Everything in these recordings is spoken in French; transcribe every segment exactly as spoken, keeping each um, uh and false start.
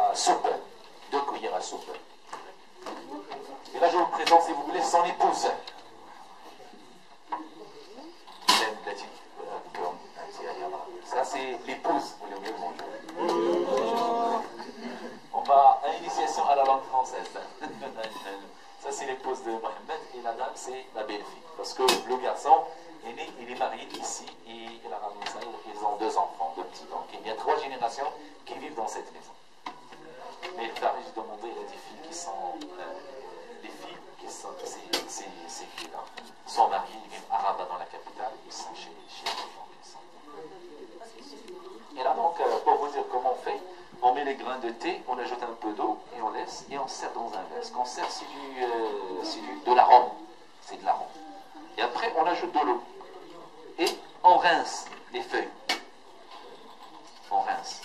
à soupe, deux cuillères à soupe. Et là, je vous présente, si vous voulez, son épouse. Ça, c'est l'épouse. On va à l'initiation à la langue française. Ça, c'est l'épouse de Mohamed. Et la dame, c'est la belle-fille. Parce que le garçon est né, il est marié ici. Et il a ramené ça. Ils ont deux enfants, deux petits. Donc, il y a trois générations qui vivent dans cette maison. Mais il fallait juste demander, il y a des filles qui sont... Euh, des filles qui sont... Ces, ces, ces filles-là sont mariées, ils vivent à Rabat dans la capitale. Ils sont chez, chez les gens. Et là, donc, euh, pour vous dire comment on fait, on met les grains de thé, on ajoute un peu d'eau et on laisse et on sert dans un verre. Ce qu'on sert, c'est du, euh, c'est du, de l'arôme. C'est de l'arôme. Et après, on ajoute de l'eau. Et on rince les feuilles. On rince.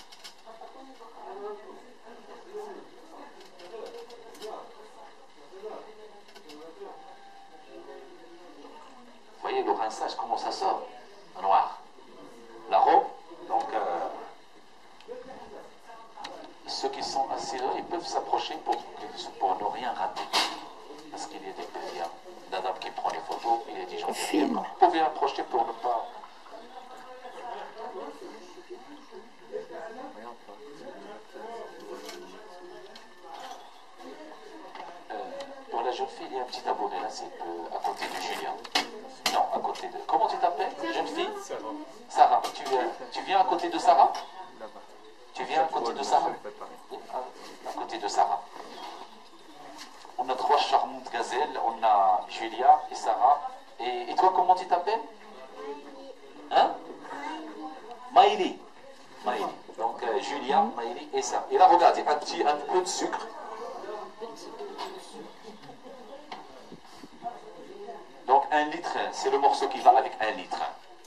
Vous voyez le rinçage, comment ça sort? Noir. L'arôme, donc... Euh, ceux qui sont assis là, ils peuvent s'approcher pour, pour ne rien rater. Parce qu'il y a des il y a d'Adam qui prend les photos, il y a des gens qui viennent. Vous pouvez approcher pour ne pas... Euh, pour la jeune fille, il y a un petit tabouret là, c'est euh, à côté de Julien. Non, à côté de... Comment tu t'appelles, jeune fille? Sarah. Sarah. Tu, euh, tu viens à côté de Sarah? Tu viens à côté de Sarah? À côté de Sarah. On a trois charmantes gazelles. On a Julia et Sarah. Et, et toi, comment tu t'appelles? Hein? Maïli. Maïli. Donc, euh, Julia, Maïli et Sarah. Et là, regardez, un petit, un peu de sucre. Donc, un litre, c'est le morceau qui va avec un litre.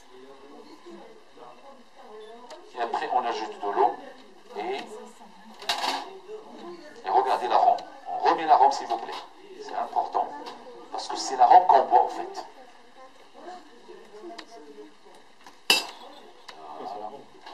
Et après, on ajoute de l'eau. Et, et regardez l'arôme. On remet l'arôme s'il vous plaît. C'est important. Parce que c'est l'arôme qu'on boit en fait. Voilà.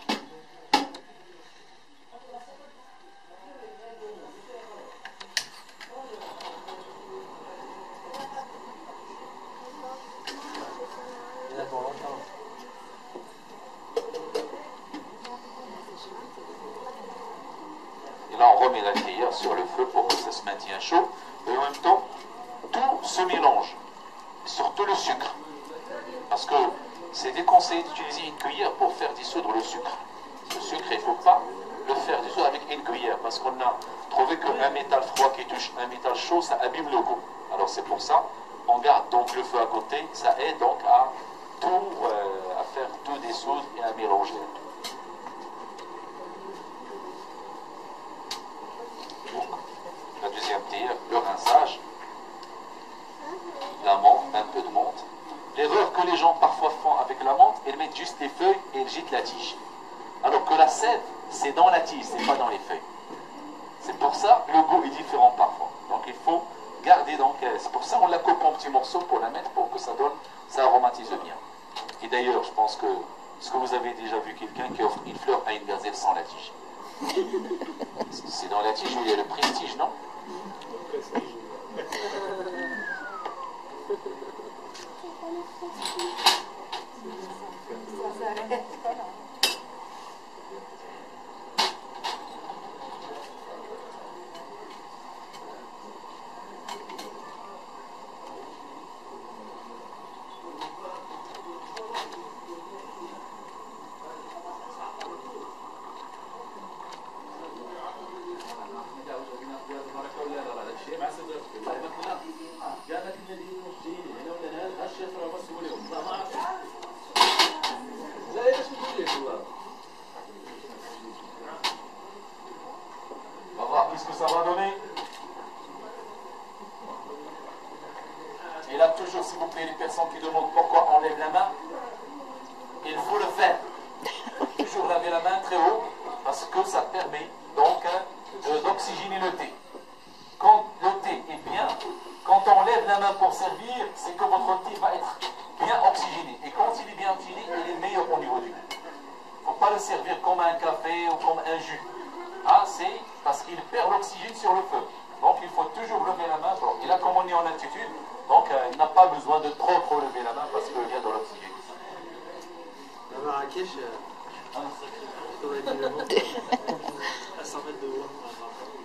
Et là, on remet la cuillère sur le feu pour que ça se maintienne chaud. Et en même temps, tout se mélange. Surtout le sucre. Parce que c'est déconseillé d'utiliser une cuillère pour faire dissoudre le sucre. Le sucre, il ne faut pas le faire dissoudre avec une cuillère. Parce qu'on a trouvé qu'un métal froid qui touche un métal chaud, ça abîme le goût. Alors c'est pour ça, on garde donc le feu à côté. Ça aide donc à tout, euh, à faire tout dissoudre et à mélanger. La deuxième tire, le rinçage, la menthe, un peu de menthe. L'erreur que les gens parfois font avec la menthe, ils mettent juste les feuilles et ils jettent la tige. Alors que la sève, c'est dans la tige, c'est pas dans les feuilles. C'est pour ça le goût est différent parfois. Donc il faut garder, donc c'est pour ça on la coupe en petits morceaux pour la mettre, pour que ça donne, ça aromatise bien. Et d'ailleurs, je pense que, est-ce que vous avez déjà vu quelqu'un qui offre une fleur à une gazelle sans la tige? C'est dans la tige où il y a le prestige, non? Qu'est-ce que ça va donner? Et là, toujours, s'il vous plaît, les personnes qui demandent pourquoi on lève la main, il faut le faire. Toujours laver la main très haut, parce que ça permet donc d'oxygéner le thé. Quand le thé est bien, quand on lève la main pour servir, c'est que votre thé va être bien oxygéné. Et quand il est bien oxygéné, il est meilleur au niveau du goût. Il ne faut pas le servir comme un café ou comme un jus. Ah, c'est parce qu'il perd l'oxygène sur le feu. Donc il faut toujours lever la main. Bon, et là, comme on est en altitude, donc euh, il n'a pas besoin de trop trop lever la main parce qu'il y a de l'oxygène. À Marrakech, euh, on a dit le mot, à cent mètres de haut.